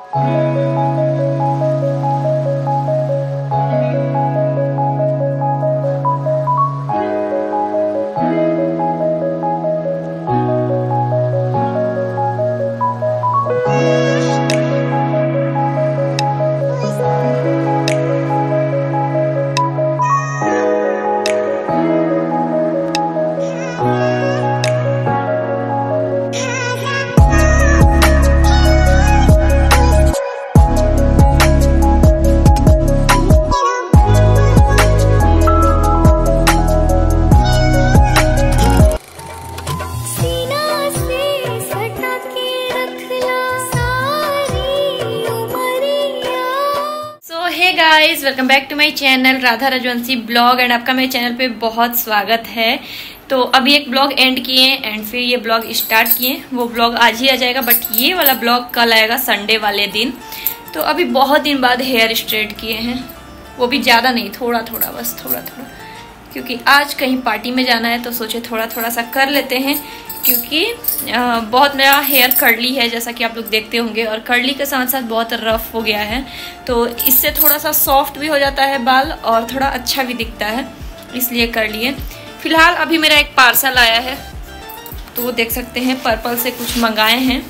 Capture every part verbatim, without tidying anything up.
Guys welcome back to my channel Radha Rajvanshi blog and आपका मेरे channel पे बहुत स्वागत है। तो अभी एक ब्लॉग एंड किए एंड फिर ये ब्लॉग स्टार्ट किए। वो ब्लॉग आज ही आ जाएगा बट ये वाला ब्लॉग कल आएगा संडे वाले दिन। तो अभी बहुत दिन बाद हेयर स्ट्रेट किए हैं, वो भी ज़्यादा नहीं, थोड़ा थोड़ा बस थोड़ा थोड़ा, क्योंकि आज कहीं पार्टी में जाना है तो सोचे थोड़ा थोड़ा सा कर लेते हैं। क्योंकि बहुत मेरा हेयर कर्ली है जैसा कि आप लोग देखते होंगे, और कर्ली के साथ साथ बहुत रफ हो गया है, तो इससे थोड़ा सा सॉफ्ट भी हो जाता है बाल और थोड़ा अच्छा भी दिखता है, इसलिए कर लिए। फिलहाल अभी मेरा एक पार्सल आया है, तो वो देख सकते हैं पर्पल से कुछ मंगाए हैं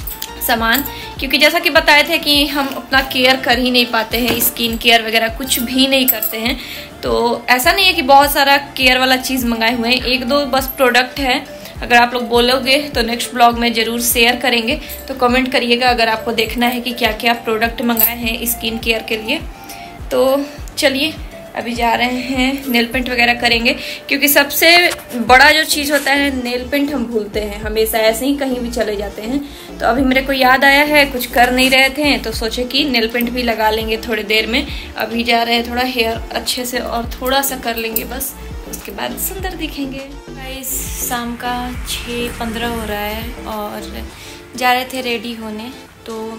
सामान, क्योंकि जैसा कि बताए थे कि हम अपना केयर कर ही नहीं पाते हैं, स्किन केयर वगैरह कुछ भी नहीं करते हैं। तो ऐसा नहीं है कि बहुत सारा केयर वाला चीज़ मंगाए हुए हैं, एक दो बस प्रोडक्ट है। अगर आप लोग बोलोगे तो नेक्स्ट ब्लॉग में ज़रूर शेयर करेंगे, तो कमेंट करिएगा अगर आपको देखना है कि क्या क्या प्रोडक्ट मंगाए हैं स्किन केयर के लिए। तो चलिए अभी जा रहे हैं, नेल पेंट वगैरह करेंगे, क्योंकि सबसे बड़ा जो चीज़ होता है नेल पेंट हम भूलते हैं हमेशा, ऐसे ही कहीं भी चले जाते हैं। तो अभी मेरे को याद आया है, कुछ कर नहीं रहे थे तो सोचे कि नेल पेंट भी लगा लेंगे थोड़ी देर में। अभी जा रहे हैं, थोड़ा हेयर अच्छे से और थोड़ा सा कर लेंगे बस, उसके बाद सुंदर दिखेंगे। गाइस शाम का छः पंद्रह हो रहा है और जा रहे थे रेडी होने, तो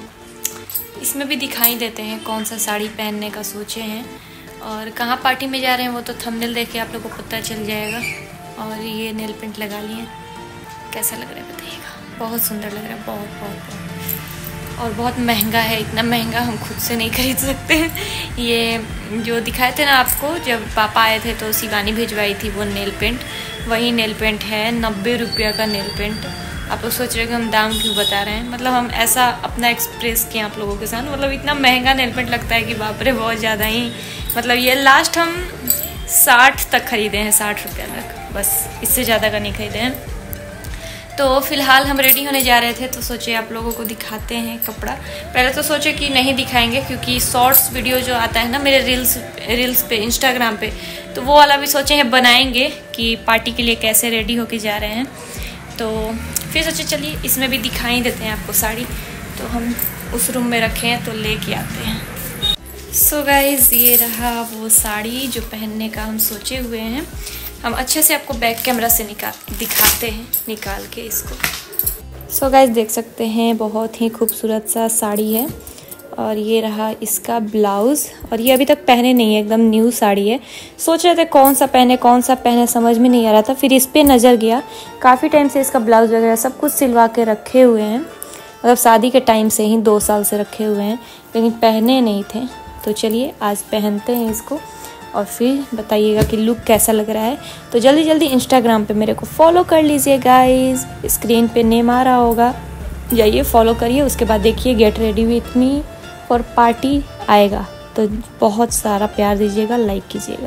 इसमें भी दिखाई देते हैं कौन सा साड़ी पहनने का सोचे हैं और कहाँ पार्टी में जा रहे हैं वो तो थंबनेल देख के आप लोगों को पता चल जाएगा। और ये नेल पेंट लगा लिए, कैसा लग रहा है बताइएगा। बहुत सुंदर लग रहा है, बहुत बहुत बहुत, और बहुत महंगा है, इतना महंगा हम खुद से नहीं खरीद सकते हैं। ये जो दिखाए थे ना आपको, जब पापा आए थे तो शिवानी भिजवाई थी वो नेल पेंट, वही नेल पेंट है, नब्बे रुपये का नेल पेंट। आप लोग सोच रहे हो कि हम दाम क्यों बता रहे हैं, मतलब हम ऐसा अपना एक्सप्रेस किए आप लोगों के साथ, मतलब इतना महंगा नेल पेंट लगता है कि बाप रे बहुत ज़्यादा ही, मतलब ये लास्ट हम साठ तक खरीदे हैं, साठ रुपये तक, बस इससे ज़्यादा का नहीं खरीदे हैं। तो फिलहाल हम रेडी होने जा रहे थे, तो सोचे आप लोगों को दिखाते हैं कपड़ा। पहले तो सोचे कि नहीं दिखाएंगे, क्योंकि शॉर्ट्स वीडियो जो आता है ना मेरे रील्स रील्स पे इंस्टाग्राम पे, तो वो वाला भी सोचे हैं बनाएंगे कि पार्टी के लिए कैसे रेडी होके जा रहे हैं। तो फिर सोचे चलिए इसमें भी दिखाई देते हैं आपको साड़ी, तो हम उस रूम में रखे हैं तो लेके आते हैं। सो गाइज ये रहा वो साड़ी जो पहनने का हम सोचे हुए हैं। हम अच्छे से आपको बैक कैमरा से निकाल दिखाते हैं निकाल के इसको। सो गाइज देख सकते हैं बहुत ही खूबसूरत सा साड़ी है, और ये रहा इसका ब्लाउज़, और ये अभी तक पहने नहीं है, एकदम न्यू साड़ी है। सोच रहे थे कौन सा पहने कौन सा पहने समझ में नहीं आ रहा था, फिर इस पर नज़र गया। काफ़ी टाइम से इसका ब्लाउज़ वगैरह सब कुछ सिलवा के रखे हुए हैं, मतलब शादी के टाइम से ही दो साल से रखे हुए हैं, लेकिन पहने नहीं थे। तो चलिए आज पहनते हैं इसको और फिर बताइएगा कि लुक कैसा लग रहा है। तो जल्दी जल्दी इंस्टाग्राम पे मेरे को फॉलो कर लीजिए गाइस, स्क्रीन पे नेम आ रहा होगा, जाइए फॉलो करिए। उसके बाद देखिए get ready with me for party आएगा, तो बहुत सारा प्यार दीजिएगा, लाइक कीजिएगा।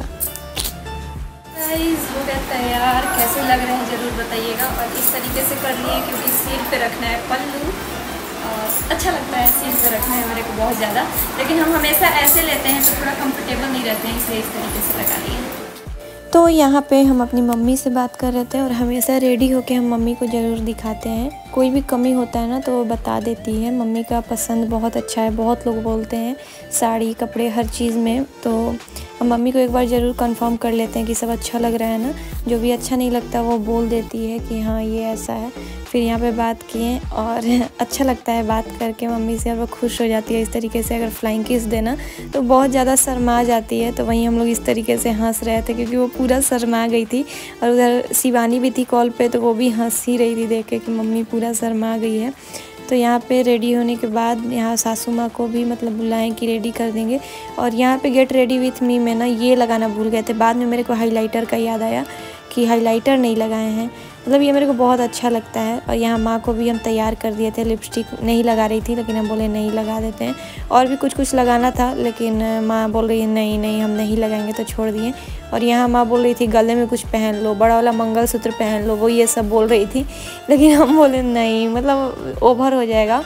गाइस हो गया तैयार, कैसे लग रहे हैं ज़रूर बताइएगा। और इस तरीके से कर लिए क्योंकि सिर पे रखना है पल्लू, अच्छा लगता है सिर पे रखना है मेरे को बहुत ज़्यादा, लेकिन हम हमेशा ऐसे लेते हैं तो थोड़ा कंफर्टेबल नहीं रहते हैं, इसलिए इस तरीके से लगा लिए। तो यहाँ पे हम अपनी मम्मी से बात कर रहे थे, और हमेशा रेडी होके हम मम्मी को ज़रूर दिखाते हैं, कोई भी कमी होता है ना तो वो बता देती है। मम्मी का पसंद बहुत अच्छा है, बहुत लोग बोलते हैं साड़ी कपड़े हर चीज़ में, तो हम मम्मी को एक बार ज़रूर कंफर्म कर लेते हैं कि सब अच्छा लग रहा है ना। जो भी अच्छा नहीं लगता वो बोल देती है कि हाँ ये ऐसा है। फिर यहाँ पे बात किए और अच्छा लगता है बात करके मम्मी से, और वो खुश हो जाती है इस तरीके से। अगर फ्लाइंग किस देना तो बहुत ज़्यादा शर्मा जाती है, तो वहीं हम लोग इस तरीके से हंस रहे थे क्योंकि वो पूरा शर्मा गई थी। और उधर शिवानी भी थी कॉल पे, तो वो भी हंस ही रही थी देख के कि मम्मी पूरा शर्मा गई है। तो यहाँ पे रेडी होने के बाद यहाँ सासू माँ को भी मतलब बुलाएं कि रेडी कर देंगे। और यहाँ पे गेट रेडी विथ मी में ना ये लगाना भूल गए थे, बाद में मेरे को हाइलाइटर का याद आया कि हाइलाइटर नहीं लगाए हैं, मतलब ये मेरे को बहुत अच्छा लगता है। और यहाँ माँ को भी हम तैयार कर दिए थे, लिपस्टिक नहीं लगा रही थी लेकिन हम बोले नहीं लगा देते हैं। और भी कुछ कुछ लगाना था लेकिन माँ बोल रही है नहीं नहीं हम नहीं लगाएंगे, तो छोड़ दिए। और यहाँ माँ बोल रही थी गले में कुछ पहन लो, बड़ा वाला मंगलसूत्र पहन लो, वो ये सब बोल रही थी, लेकिन हम बोले नहीं, मतलब ओवर हो जाएगा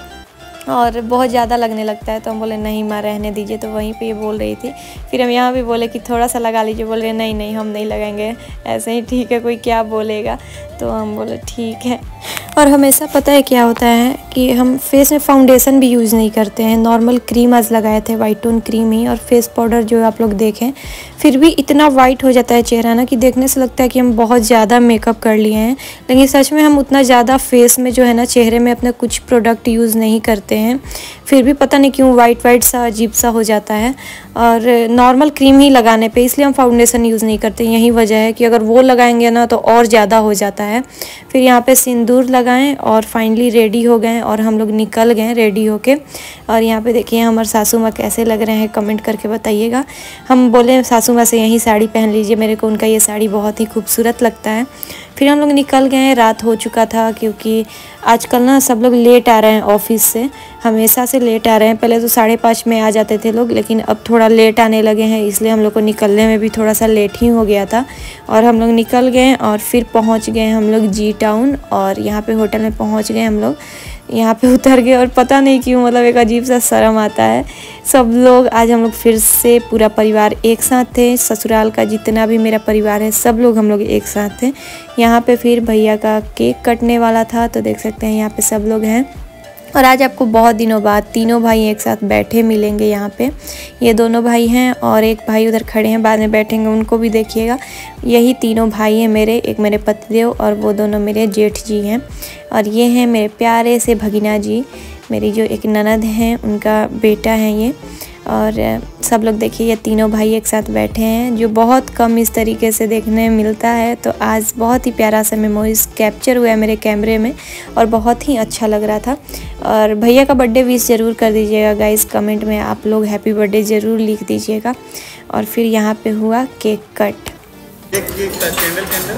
और बहुत ज़्यादा लगने लगता है, तो हम बोले नहीं माँ रहने दीजिए। तो वहीं पे ये बोल रही थी। फिर हम यहाँ भी बोले कि थोड़ा सा लगा लीजिए, बोल रहे नहीं नहीं हम नहीं लगाएंगे, ऐसे ही ठीक है, कोई क्या बोलेगा। तो हम बोले ठीक है। और हमेशा पता है क्या होता है कि हम फेस में फाउंडेशन भी यूज़ नहीं करते हैं, नॉर्मल क्रीम आज लगाए थे, वाइट टोन क्रीम ही, और फेस पाउडर जो आप लोग देखें, फिर भी इतना वाइट हो जाता है चेहरा ना कि देखने से लगता है कि हम बहुत ज़्यादा मेकअप कर लिए हैं। लेकिन सच में हम उतना ज़्यादा फेस में जो है ना चेहरे में अपने कुछ प्रोडक्ट यूज़ नहीं करते हैं, फिर भी पता नहीं क्यों वाइट वाइट सा अजीब सा हो जाता है। और नॉर्मल क्रीम ही लगाने पे इसलिए हम फाउंडेशन यूज़ नहीं करते, यही वजह है कि अगर वो लगाएंगे ना तो और ज़्यादा हो जाता है। फिर यहाँ पे सिंदूर लगाएं और फाइनली रेडी हो गए और हम लोग निकल गए रेडी होके। और यहाँ पे देखिए हमारे सासू माँ कैसे लग रहे हैं, कमेंट करके बताइएगा। हम बोले सासू माँ से यही साड़ी पहन लीजिए, मेरे को उनका ये साड़ी बहुत ही खूबसूरत लगता है। फिर हम लोग निकल गए, रात हो चुका था क्योंकि आजकल ना सब लोग लेट आ रहे हैं ऑफिस से, हमेशा से लेट आ रहे हैं। पहले तो साढ़े पाँच में आ जाते थे लोग, लेकिन अब थोड़ा लेट आने लगे हैं, इसलिए हम लोग को निकलने में भी थोड़ा सा लेट ही हो गया था। और हम लोग निकल गए और फिर पहुंच गए हम लोग जी टाउन, और यहाँ पे होटल में पहुंच गए हम लोग, यहाँ पे उतर गए। और पता नहीं क्यों मतलब एक अजीब सा शर्म आता है। सब लोग आज हम लोग फिर से पूरा परिवार एक साथ थे, ससुराल का जितना भी मेरा परिवार है सब लोग हम लोग एक साथ थे। यहाँ पे फिर भैया का केक कटने वाला था, तो देख सकते हैं यहाँ पे सब लोग हैं। और आज आपको बहुत दिनों बाद तीनों भाई एक साथ बैठे मिलेंगे। यहाँ पे ये दोनों भाई हैं और एक भाई उधर खड़े हैं, बाद में बैठेंगे, उनको भी देखिएगा। यही तीनों भाई हैं मेरे, एक मेरे पतिदेव और वो दोनों मेरे जेठ जी हैं। और ये हैं मेरे प्यारे से भगीना जी, मेरी जो एक ननद हैं उनका बेटा है ये। और सब लोग देखिए ये तीनों भाई एक साथ बैठे हैं, जो बहुत कम इस तरीके से देखने मिलता है। तो आज बहुत ही प्यारा सा मेमोरीज कैप्चर हुआ है मेरे कैमरे में और बहुत ही अच्छा लग रहा था। और भैया का बर्थडे विश ज़रूर कर दीजिएगा गाइस, कमेंट में आप लोग हैप्पी बर्थडे ज़रूर लिख दीजिएगा। और फिर यहाँ पे हुआ केक कट। एक केक का कैंडल कैंडल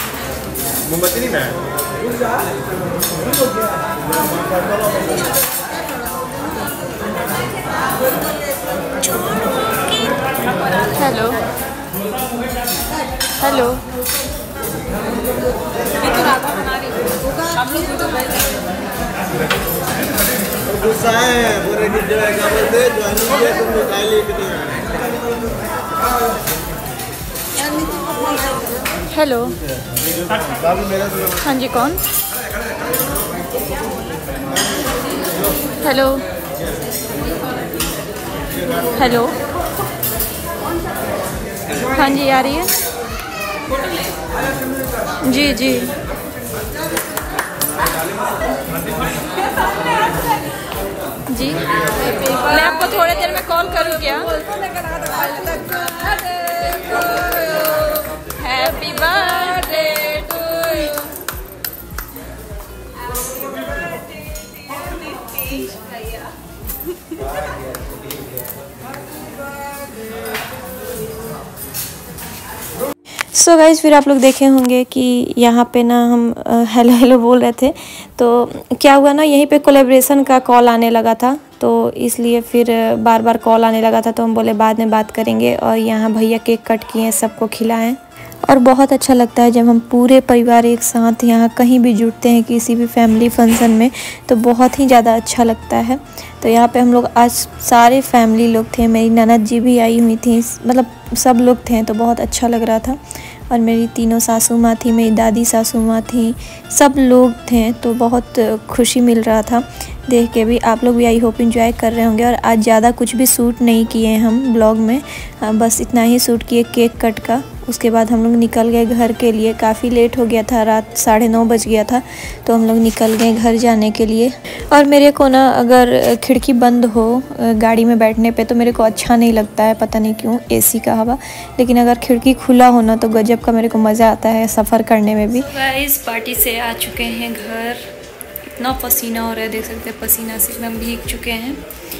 मोमबत्ती नहीं मैं हेलो हेलो गुस्सा है बोले कि जो है क्या बोलते जो है तुम मिठाई लेके नहीं आए। हेलो हाँ जी कौन? हेलो हेलो हाँ जी आ रही है जी जी। जी मैं आपको थोड़ी देर में कॉल करूँ क्या? Happy birthday to you. So so guys फिर आप लोग देखे होंगे कि यहाँ पे ना हम हेलो हेलो बोल रहे थे, तो क्या हुआ ना यहीं पे कोलैबोरेशन का कॉल आने लगा था, तो इसलिए फिर बार बार कॉल आने लगा था, तो हम बोले बाद में बात करेंगे। और यहाँ भैया केक कट किए, सबको खिलाएं। और बहुत अच्छा लगता है जब हम पूरे परिवार एक साथ यहाँ कहीं भी जुटते हैं किसी भी फैमिली फंक्शन में, तो बहुत ही ज़्यादा अच्छा लगता है। तो यहाँ पे हम लोग आज सारे फैमिली लोग थे, मेरी ननद जी भी आई हुई थी, मतलब सब लोग थे, तो बहुत अच्छा लग रहा था। और मेरी तीनों सासू माँ थी, मेरी दादी सासू माँ थी, सब लोग थे, तो बहुत खुशी मिल रहा था देख के भी। आप लोग भी आई होप एंजॉय कर रहे होंगे। और आज ज़्यादा कुछ भी शूट नहीं किए हम ब्लॉग में, बस इतना ही शूट किए केक कट का। उसके बाद हम लोग निकल गए घर के लिए, काफ़ी लेट हो गया था, रात साढ़े नौ बज गया था, तो हम लोग निकल गए घर जाने के लिए। और मेरे को ना अगर खिड़की बंद हो गाड़ी में बैठने पे तो मेरे को अच्छा नहीं लगता है, पता नहीं क्यों, एसी का हवा। लेकिन अगर खिड़की खुला हो ना तो गजब का मेरे को मज़ा आता है सफ़र करने में भी। गाइस पार्टी से आ चुके हैं घर, इतना पसीना हो रहा है, देख सकते हैं पसीना से एकदम भीग चुके हैं।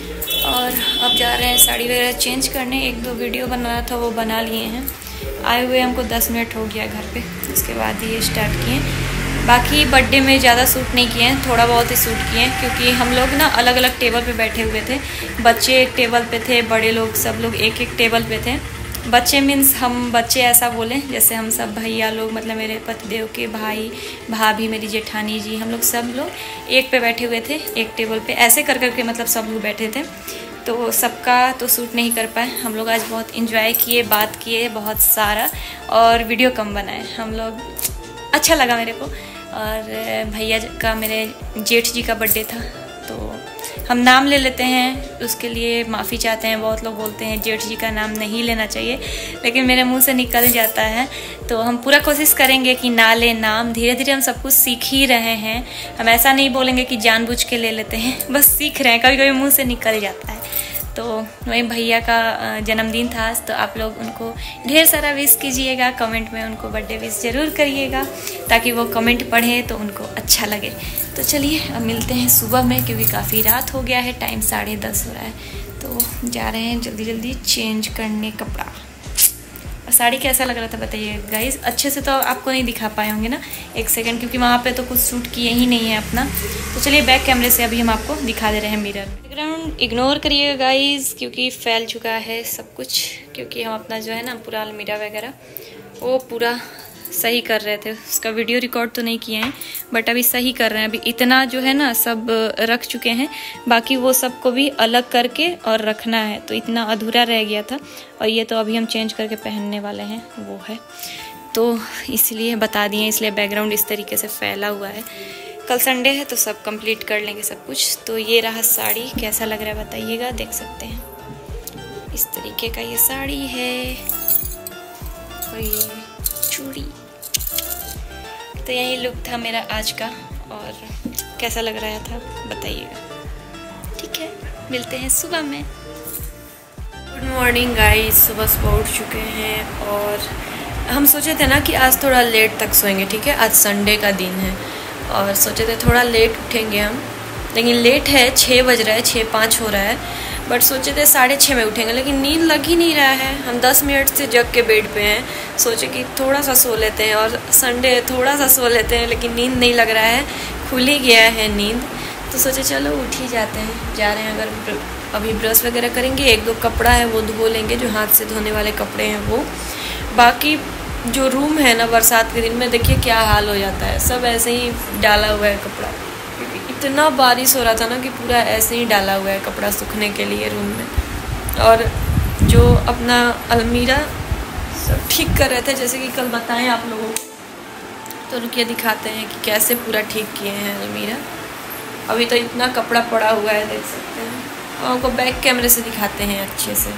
और अब जा रहे हैं साड़ी वगैरह चेंज करने। एक दो वीडियो बनाना था वो बना लिए हैं। आए हुए हमको दस मिनट हो गया घर पे, उसके बाद ये स्टार्ट किए। बाकी बर्थडे में ज़्यादा सूट नहीं किए हैं, थोड़ा बहुत ही सूट किए हैं, क्योंकि हम लोग ना अलग अलग टेबल पे बैठे हुए थे। बच्चे एक टेबल पे थे, बड़े लोग सब लोग एक एक टेबल पे थे। बच्चे मीन्स हम बच्चे ऐसा बोलें जैसे हम सब भैया लोग, मतलब मेरे पतिदेव के भाई भाभी, मेरी जेठानी जी, हम लोग सब लोग एक पे बैठे हुए थे, एक टेबल पे ऐसे कर करके मतलब सब लोग बैठे थे। तो सबका तो सूट नहीं कर पाए। हम लोग आज बहुत इंजॉय किए, बात किए बहुत सारा, और वीडियो कम बनाए हम लोग। अच्छा लगा मेरे को। और भैया का, मेरे जेठ जी का बर्थडे था, तो हम नाम ले लेते हैं, उसके लिए माफ़ी चाहते हैं। बहुत लोग बोलते हैं जेठ जी का नाम नहीं लेना चाहिए, लेकिन मेरे मुंह से निकल जाता है, तो हम पूरा कोशिश करेंगे कि ना ले नाम। धीरे धीरे हम सब कुछ सीख ही रहे हैं। हम ऐसा नहीं बोलेंगे कि जानबूझ के ले लेते हैं, बस सीख रहे हैं, कभी कभी मुँह से निकल जाता है। तो वही भैया का जन्मदिन था, तो आप लोग उनको ढेर सारा विश कीजिएगा, कमेंट में उनको बर्थडे विश ज़रूर करिएगा, ताकि वो कमेंट पढ़ें तो उनको अच्छा लगे। तो चलिए अब मिलते हैं सुबह में, क्योंकि काफ़ी रात हो गया है, टाइम साढ़े दस हो रहा है। तो जा रहे हैं जल्दी जल्दी चेंज करने कपड़ा। और साड़ी कैसा लग रहा था बताइए गाइस। अच्छे से तो आपको नहीं दिखा पाए होंगे ना, एक सेकंड, क्योंकि वहाँ पे तो कुछ शूट किए ही नहीं है अपना। तो चलिए बैक कैमरे से अभी हम आपको दिखा दे रहे हैं मिरर। बैकग्राउंड इग्नोर करिएगा गाइस, क्योंकि फैल चुका है सब कुछ, क्योंकि हम अपना जो है ना पूरा अलमीरा वगैरह वो पूरा सही कर रहे थे। उसका वीडियो रिकॉर्ड तो नहीं किए हैं, बट अभी सही कर रहे हैं। अभी इतना जो है ना सब रख चुके हैं, बाकी वो सबको भी अलग करके और रखना है, तो इतना अधूरा रह गया था। और ये तो अभी हम चेंज करके पहनने वाले हैं, वो है, तो इसलिए बता दिए। इसलिए बैकग्राउंड इस तरीके से फैला हुआ है। कल संडे है तो सब कंप्लीट कर लेंगे सब कुछ। तो ये रहा साड़ी, कैसा लग रहा है बताइएगा, देख सकते हैं इस तरीके का ये साड़ी है, और ये चूड़ी। तो यही लुक था मेरा आज का, और कैसा लग रहा था बताइएगा। ठीक है, मिलते हैं सुबह में। गुड मॉर्निंग गाइस, सुबह सुबह उठ चुके हैं, और हम सोचे थे ना कि आज थोड़ा लेट तक सोएंगे। ठीक है, आज संडे का दिन है, और सोचे थे थोड़ा लेट उठेंगे हम, लेकिन लेट है, छः बज रहा है, छः पाँच हो रहा है, बट सोचे थे साढ़े छः में उठेंगे, लेकिन नींद लग ही नहीं रहा है। हम दस मिनट से जग के बेड पे हैं, सोचे कि थोड़ा सा सो लेते हैं, और संडे थोड़ा सा सो लेते हैं, लेकिन नींद नहीं लग रहा है, खुल ही गया है नींद। तो सोचे चलो उठ ही जाते हैं, जा रहे हैं। अगर अभी ब्रश वगैरह करेंगे, एक दो कपड़ा है वो धो लेंगे, जो हाथ से धोने वाले कपड़े हैं वो। बाकी जो रूम है ना, बरसात के दिन में देखिए क्या हाल हो जाता है, सब ऐसे ही डाला हुआ है कपड़ा, क्योंकि इतना बारिश हो रहा था ना कि पूरा ऐसे ही डाला हुआ है कपड़ा सूखने के लिए रूम में। और जो अपना अलमीरा सब ठीक कर रहे थे, जैसे कि कल बताएं आप लोगों को, तो रुकिए दिखाते हैं कि कैसे पूरा ठीक किए हैं अलमीरा। अभी तो इतना कपड़ा पड़ा हुआ है, देख सकते हैं, और आपको बैक कैमरे से दिखाते हैं अच्छे से।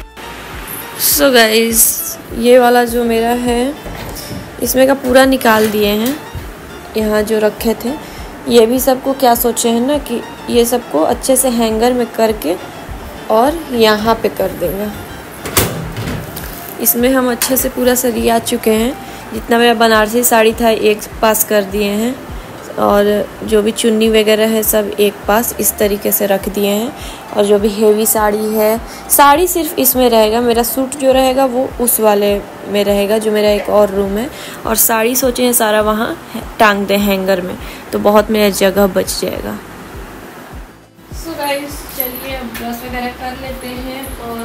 सो so गाइस, ये वाला जो मेरा है, इसमें का पूरा निकाल दिए हैं, यहाँ जो रखे थे। ये भी सबको क्या सोचे हैं ना कि ये सबको अच्छे से हैंगर में करके और यहाँ पे कर देंगे। इसमें हम अच्छे से पूरा सरिया चुके हैं। जितना मेरा बनारसी साड़ी था एक पास कर दिए हैं, और जो भी चुन्नी वगैरह है सब एक पास इस तरीके से रख दिए हैं। और जो भी हेवी साड़ी है, साड़ी सिर्फ इसमें रहेगा, मेरा सूट जो रहेगा वो उस वाले में रहेगा, जो मेरा एक और रूम है। और साड़ी सोचे हैं सारा वहाँ टांग दें हैंगर में, तो बहुत मेरा जगह बच जाएगा। सो गाइस, चलिए अब ब्रश वगैरह कर लेते हैं, और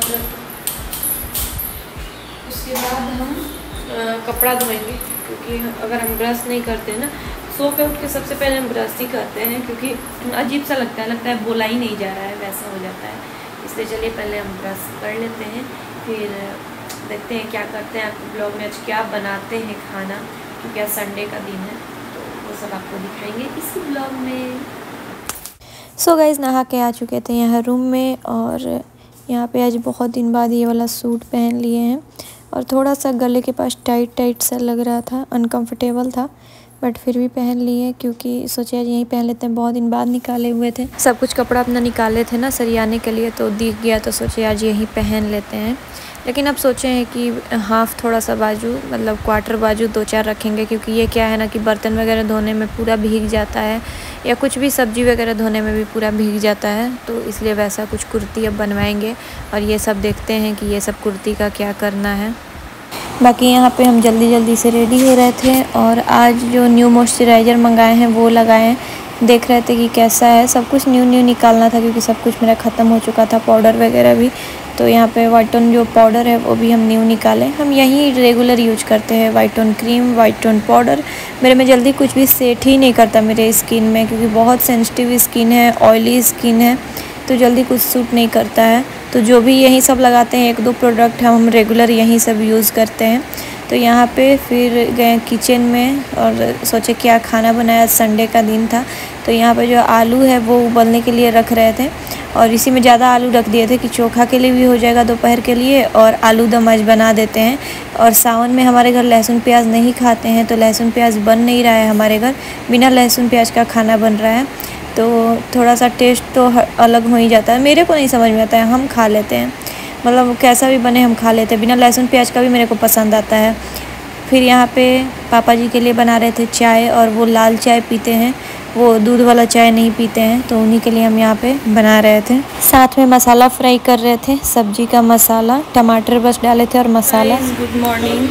उसके बाद हम आ, कपड़ा धोएंगे, क्योंकि अगर हम ब्रश नहीं करते ना, सो पे उठ के सबसे पहले हम ब्रश ही करते हैं, क्योंकि अजीब सा लगता है लगता है बोला ही नहीं जा रहा है, वैसा हो जाता है। इसलिए चलिए पहले हम ब्रश कर लेते हैं, फिर देखते हैं क्या करते हैं। आपको ब्लॉग में आज क्या बनाते हैं खाना, क्योंकि आज संडे का दिन है, तो वो सब आपको दिखाएंगे इसी ब्लॉग में। सो so गाइज़, नहा के आ चुके थे यहाँ रूम में, और यहाँ पे आज बहुत दिन बाद ये वाला सूट पहन लिए हैं, और थोड़ा सा गले के पास टाइट टाइट सा लग रहा था, अनकंफर्टेबल था, बट फिर भी पहन लिए, क्योंकि सोचे आज यहीं पहन लेते हैं, बहुत दिन बाद निकाले हुए थे। सब कुछ कपड़ा अपना निकाले थे ना सरियाने के लिए, तो दिख गया, तो सोचे आज यहीं पहन लेते हैं। लेकिन अब सोचे हैं कि हाफ़ थोड़ा सा बाजू, मतलब क्वार्टर बाजू दो चार रखेंगे, क्योंकि ये क्या है ना कि बर्तन वगैरह धोने में पूरा भीग जाता है, या कुछ भी सब्जी वगैरह धोने में भी पूरा भीग जाता है, तो इसलिए वैसा कुछ कुर्ती अब बनवाएंगे। और ये सब देखते हैं कि ये सब कुर्ती का क्या करना है। बाकी यहाँ पे हम जल्दी जल्दी से रेडी हो रहे थे और आज जो न्यू मॉइस्चराइज़र मंगाए हैं वो लगाए हैं। देख रहे थे कि कैसा है, सब कुछ न्यू न्यू निकालना था क्योंकि सब कुछ मेरा ख़त्म हो चुका था, पाउडर वगैरह भी। तो यहाँ पे वाइट टोन जो पाउडर है वो भी हम न्यू निकालें। हम यही रेगुलर यूज करते हैं, white tone cream, white tone powder. मेरे में जल्दी कुछ भी सेट ही नहीं करता मेरे स्किन में, क्योंकि बहुत सेंसिटिव स्किन है, ऑयली स्किन है, तो जल्दी कुछ सूट नहीं करता है। तो जो भी यही सब लगाते हैं, एक दो प्रोडक्ट हम रेगुलर यही सब यूज़ करते हैं। तो यहाँ पे फिर गए किचन में और सोचे क्या खाना बनाया, संडे का दिन था। तो यहाँ पे जो आलू है वो उबलने के लिए रख रहे थे और इसी में ज़्यादा आलू रख दिए थे कि चोखा के लिए भी हो जाएगा दोपहर के लिए, और आलू दम आज बना देते हैं। और सावन में हमारे घर लहसुन प्याज नहीं खाते हैं, तो लहसुन प्याज बन नहीं रहा है हमारे घर, बिना लहसुन प्याज का खाना बन रहा है। तो थोड़ा सा टेस्ट तो अलग हो ही जाता है, मेरे को नहीं समझ में आता है, हम खा लेते हैं, मतलब कैसा भी बने हम खा लेते हैं, बिना लहसुन प्याज का भी मेरे को पसंद आता है। फिर यहाँ पे पापा जी के लिए बना रहे थे चाय, और वो लाल चाय पीते हैं, वो दूध वाला चाय नहीं पीते हैं, तो उन्हीं के लिए हम यहाँ पे बना रहे थे। साथ में मसाला फ्राई कर रहे थे, सब्जी का मसाला, टमाटर बस डाले थे और मसाला। गुड मॉर्निंग,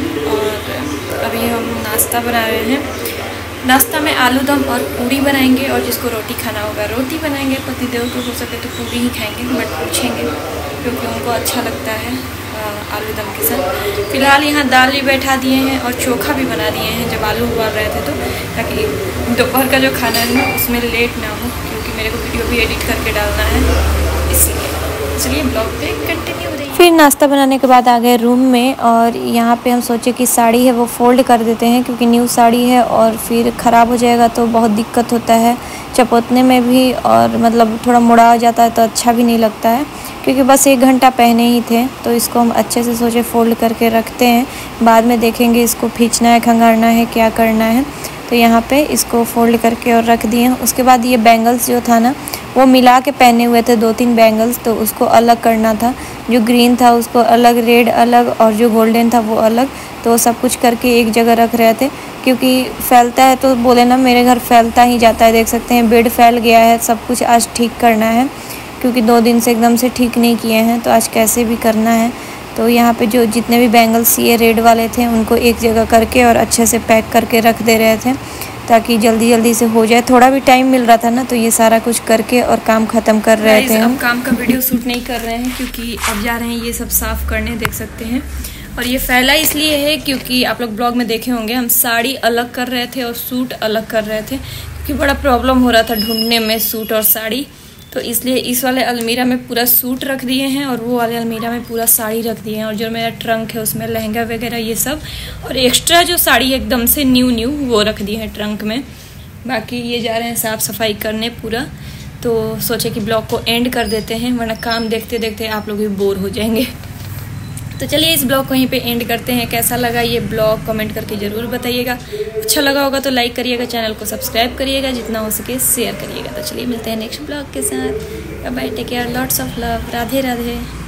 और अभी हम नाश्ता बना रहे हैं। नाश्ता में आलू दम और पूरी बनाएंगे, और जिसको रोटी खाना होगा रोटी बनाएंगे। पतिदेव तो हो सके तो पूरी ही खाएंगे, बट पूछेंगे क्योंकि उनको अच्छा लगता है आलू दम के साथ। फिलहाल यहाँ दाल भी बैठा दिए हैं और चोखा भी बना दिए हैं जब आलू उबाल रहे थे, तो ताकि दोपहर का जो खाना है ना उसमें लेट ना हो, क्योंकि मेरे को वीडियो भी एडिट करके डालना है, इसलिए चलिए ब्लॉग पे कंटिन्यू रहिए। फिर नाश्ता बनाने के बाद आ गए रूम में, और यहाँ पे हम सोचे कि साड़ी है वो फोल्ड कर देते हैं, क्योंकि न्यू साड़ी है और फिर ख़राब हो जाएगा तो बहुत दिक्कत होता है चपोतने में भी, और मतलब थोड़ा मुड़ा हो जाता है तो अच्छा भी नहीं लगता है, क्योंकि बस एक घंटा पहने ही थे। तो इसको हम अच्छे से सोचे फोल्ड करके रखते हैं, बाद में देखेंगे इसको खींचना है, खंगारना है, क्या करना है। तो यहाँ पे इसको फोल्ड करके और रख दिए। उसके बाद ये बैंगल्स जो था ना वो मिला के पहने हुए थे, दो तीन बैंगल्स, तो उसको अलग करना था। जो ग्रीन था उसको अलग, रेड अलग, और जो गोल्डन था वो अलग। तो सब कुछ करके एक जगह रख रहे थे, क्योंकि फैलता है तो बोले ना, मेरे घर फैलता ही जाता है। देख सकते हैं बेड फैल गया है, सब कुछ आज ठीक करना है, क्योंकि दो दिन से एकदम से ठीक नहीं किए हैं, तो आज कैसे भी करना है। तो यहाँ पे जो जितने भी बैंगल्स ये रेड वाले थे उनको एक जगह करके और अच्छे से पैक करके रख दे रहे थे, ताकि जल्दी जल्दी से हो जाए। थोड़ा भी टाइम मिल रहा था ना, तो ये सारा कुछ करके और काम ख़त्म कर रहे थे। हम काम का वीडियो शूट नहीं कर रहे हैं, क्योंकि अब जा रहे हैं ये सब साफ़ करने, देख सकते हैं। और ये फैला इसलिए है क्योंकि आप लोग ब्लॉग में देखे होंगे, हम साड़ी अलग कर रहे थे और सूट अलग कर रहे थे, क्योंकि बड़ा प्रॉब्लम हो रहा था ढूंढने में सूट और साड़ी। तो इसलिए इस वाले अलमीरा में पूरा सूट रख दिए हैं, और वो वाले अलमीरा में पूरा साड़ी रख दिए हैं, और जो मेरा ट्रंक है उसमें लहंगा वगैरह ये सब, और एक्स्ट्रा जो साड़ी एकदम से न्यू न्यू वो रख दिए हैं ट्रंक में। बाकी ये जा रहे हैं साफ़ सफाई करने पूरा। तो सोचे कि ब्लॉग को एंड कर देते हैं, वरना काम देखते देखते आप लोग भी बोर हो जाएंगे। तो चलिए इस ब्लॉग को यहीं पे एंड करते हैं। कैसा लगा ये ब्लॉग कमेंट करके ज़रूर बताइएगा। अच्छा लगा होगा तो लाइक करिएगा, चैनल को सब्सक्राइब करिएगा, जितना हो सके शेयर करिएगा। तो चलिए मिलते हैं नेक्स्ट ब्लॉग के साथ। Bye bye, take care, lots of love, Radhe Radhe.